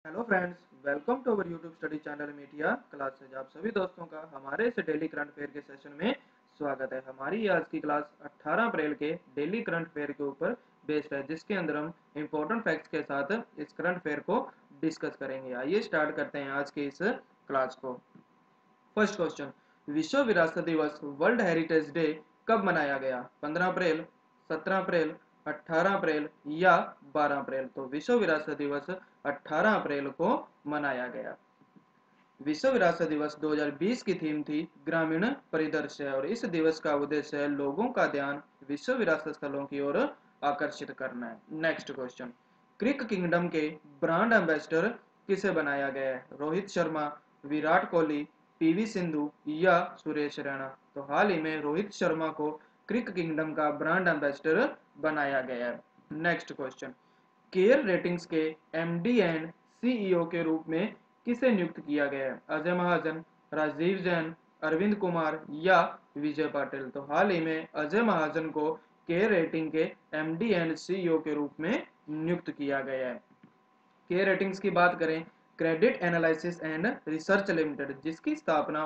Hello friends, welcome to our YouTube study channel media classes. आप सभी दोस्तों का हमारे इस डेली करंट अफेयर के सेशन में स्वागत है। हमारी आज की क्लास 18 अप्रैल के डेली करंट अफेयर के ऊपर बेस्ड है, जिसके अंदर हम इंपॉर्टेंट फैक्ट्स के साथ इस करंट अफेयर को डिस्कस करेंगे। आइए स्टार्ट करते हैं आज के इस क्लास को। फर्स्ट क्वेश्चन, विश्व विरासत दिवस वर्ल्ड हेरिटेज डे कब मनाया गया? 15 अप्रैल, 17 अप्रैल, 18 अप्रैल या 12 अप्रैल? तो विश्व विरासत दिवस 18 अप्रैल को मनाया गया। विश्व विरासत दिवस 2020 की थीम थी ग्रामीण परिदृश्य, और इस दिवस का उद्देश्य है लोगों का ध्यान विश्व विरासत स्थलों की ओर आकर्षित करना है। नेक्स्ट क्वेश्चन, क्रिक किंगडम के ब्रांड एम्बेसडर किसे बनाया गया है? रोहित शर्मा, विराट कोहली, पीवी सिंधु या सुरेश रैना? तो हाल ही में रोहित शर्मा को क्रिक किंगडम का ब्रांड एम्बेसडर बनाया गया है। नेक्स्ट क्वेश्चन, केयर रेटिंग्स के एमडी एंड सीईओ के रूप में किसे नियुक्त किया गया है? अजय महाजन, राजीव जैन, अरविंद कुमार या विजय पाटिल? तो हाल ही में अजय महाजन को केयर रेटिंग के एमडी एंड सीईओ के रूप में नियुक्त किया गया है। केयर रेटिंग्स की बात करें, credit analysis and research limited, जिसकी स्थापना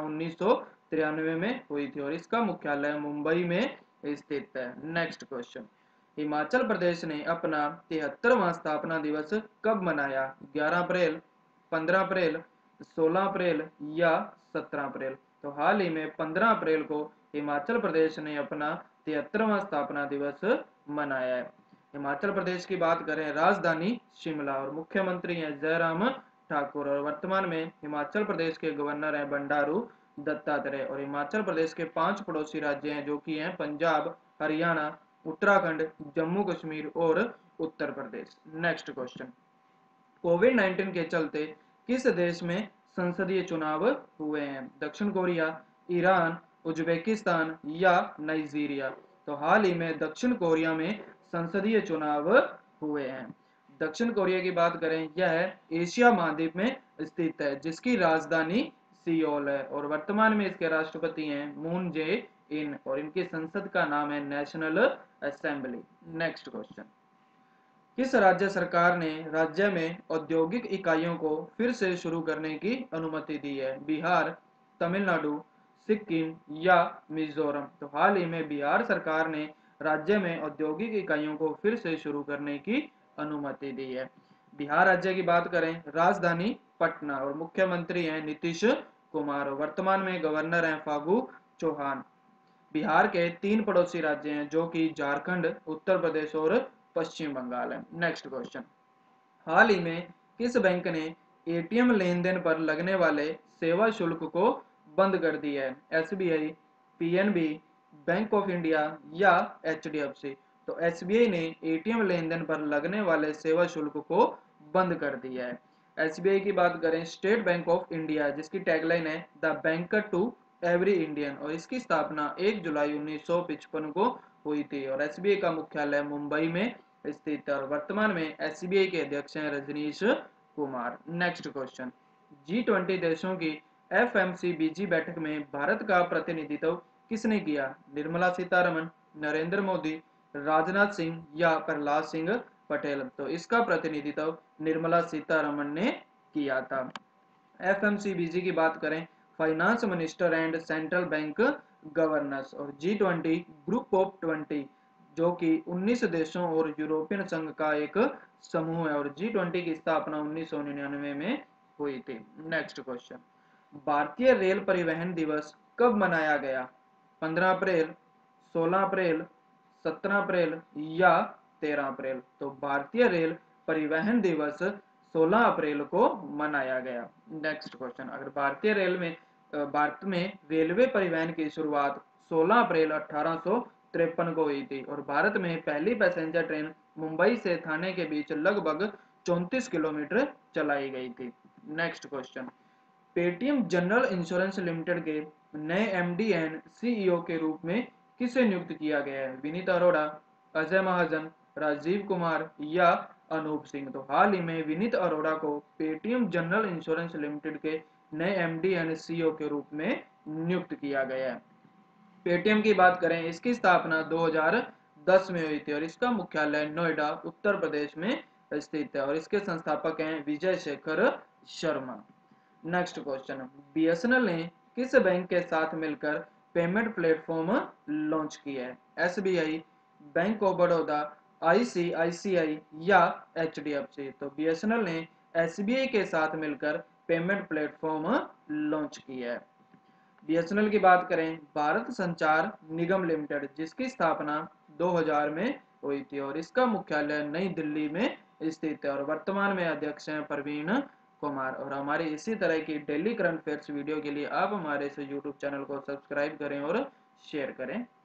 1993 में हुई थी और इसका मुख्यालय मुंबई में स्थित है। नेक्स्ट क्वेश्चन, हिमाचल प्रदेश ने अपना 73वां स्थापना दिवस कब मनाया? 11 अप्रैल, 15 अप्रैल, 16 अप्रैल या 17 अप्रैल? तो हाल ही में 15 अप्रैल को हिमाचल प्रदेश ने अपना 73वां स्थापना दिवस मनाया है। हिमाचल प्रदेश की बात करें, राजधानी शिमला और मुख्यमंत्री हैं जयराम ठाकुर, और वर्तमान में हिमाचल प्रदेश के गवर्नर हैं बंडारू दत्तात्रेय। और हिमाचल प्रदेश के 5 पड़ोसी राज्य हैं, जो कि हैं पंजाब, हरियाणा, उत्तराखंड, जम्मू कश्मीर और उत्तर प्रदेश। नेक्स्ट क्वेश्चन, कोविड-19 के चलते किस देश में संसदीय चुनाव हुए हैं? दक्षिण कोरिया, ईरान, उज्बेकिस्तान या नाइजीरिया? तो हाल ही में दक्षिण कोरिया में संसदीय चुनाव हुए हैं। दक्षिण कोरिया की बात करें, यह एशिया महाद्वीप में स्थित है, जिसकी राजधानी सियोल है, और वर्तमान में इसके राष्ट्रपति हैं मून जे इन, और इनकी संसद का नाम है नेशनल असेंबली। नेक्स्ट क्वेश्चन, किस राज्य सरकार ने राज्य में औद्योगिक इकाइयों को फिर से शुरू करने की अनुमति दी है? बिहार, तमिलनाडु, सिक्किम या मिजोरम? तो हाल ही में बिहार सरकार ने राज्य में औद्योगिक इकाइयों को फिर से शुरू करने की अनुमति दी है। बिहार राज्य की बात करें, राजधानी पटना और मुख्यमंत्री हैं नीतीश कुमार, वर्तमान में गवर्नर हैं फागू चौहान। बिहार के 3 पड़ोसी राज्य हैं, जो कि झारखंड, उत्तर प्रदेश और पश्चिम बंगाल है। नेक्स्ट क्वेश्चन, हाल ही में किस बैंक ने एटीएम लेन देन पर लगने वाले सेवा शुल्क को बंद कर दिया है? SBI, PNB, bank of India या एचडीएफसी? तो एसबीआई ने एटीएम लेन देन पर लगने वाले सेवा शुल्क को बंद कर दिया है। एसबीआई की बात करें, स्टेट बैंक ऑफ इंडिया, जिसकी टैगलाइन है the banker to every Indian, और इसकी स्थापना 1 जुलाई 1955 को हुई थी, और एसबीआई का मुख्यालय मुंबई में स्थित है, और वर्तमान में एसबीआई के अध्यक्ष हैं Rajneesh Kumar. Next question, G20 देशों की एफएमसीबीजी बैठक में भारत का प्रतिनिधित्व किसने किया? निर्मला सीतारमन, नरेंद्र मोदी, राजनाथ सिंह या प्रहलाद सिंह पटेल? तो इसका प्रतिनिधित्व निर्मला सीतारमन ने किया था। एफएमसीबीजी की बात करें, finance minister and central bank governors, और G20 ग्रुप ऑफ 20, जो कि 19 देशों और यूरोपियन संघ का एक समूह है, और G20 की स्थापना 1999 में हुई थी। नेक्स्ट क्वेश्चन, भारतीय रेल परिवहन दिवस कब मनाया गया? 15 अप्रैल, 16 अप्रैल, 17 अप्रैल या 13 अप्रैल? तो भारतीय रेल परिवहन दिवस 16 अप्रैल को मनाया गया। नेक्स्ट क्वेश्चन, अगर भारत में रेलवे परिवहन की शुरुआत 16 अप्रैल 1853 को हुई थी, और भारत में पहली पैसेंजर ट्रेन मुंबई से थाने के बीच लगभग 34 किलोमीटर चलाई गई थी। Next question, Paytm general insurance limited के नए एमडी एंड सीईओ के रूप में किसे नियुक्त किया गया है? विनीत अरोड़ा, अजय महाजन, राजीव कुमार या अनूप सिंह? तो हाल ही में विनीत अरोड़ा को पेटीएम जनरल इंश्योरेंस लिमिटेड के नए एमडी एंड सीईओ के रूप में नियुक्त किया गया है। पेटीएम की बात करें, इसकी स्थापना 2010 में हुई थी, और इसका मुख्यालय नोएडा, उत्तर प्रदेश में स्थित है और इसके संस्थापक हैं Vijay Shekhar Sharma. Next question, BSNL ने किस बैंक के साथ मिलकर पेमेंट प्लेटफॉर्म लॉन्च किया है? SBI, bank of Baroda, ICICI या एचडीएफसी? तो बीएसएनएल ने एसबीआई के साथ मिलकर पेमेंट प्लेटफॉर्म लॉन्च किया है। बीएसएनएल की बात करें, भारत संचार निगम लिमिटेड, जिसकी स्थापना 2000 में हुई थी और इसका मुख्यालय नई दिल्ली में स्थित है और वर्तमान में अध्यक्ष हैं प्रवीण कुमार। और हमारी इसी तरह की डेली करंट अफेयर्स वीडियो के लिए आप हमारे इस यूट्यूब चैनल को सब्सक्राइब करें और शेयर करें।